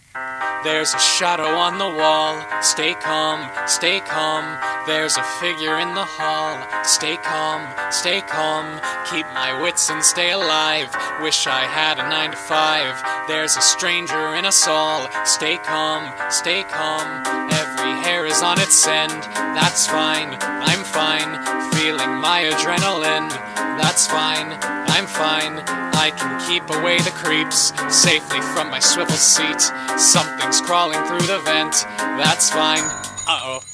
There's a shadow on the wall. Stay calm, stay calm. There's a figure in the hall. Stay calm, stay calm. Keep my wits and stay alive. Wish I had a 9 to 5. There's a stranger in us all. Stay calm, stay calm. Every hair is on its end. That's fine, I'm fine. Feeling my adrenaline. That's fine, I'm fine. I can keep away the creeps safely from my swivel seat. Something's crawling through the vent. That's fine. Uh-oh.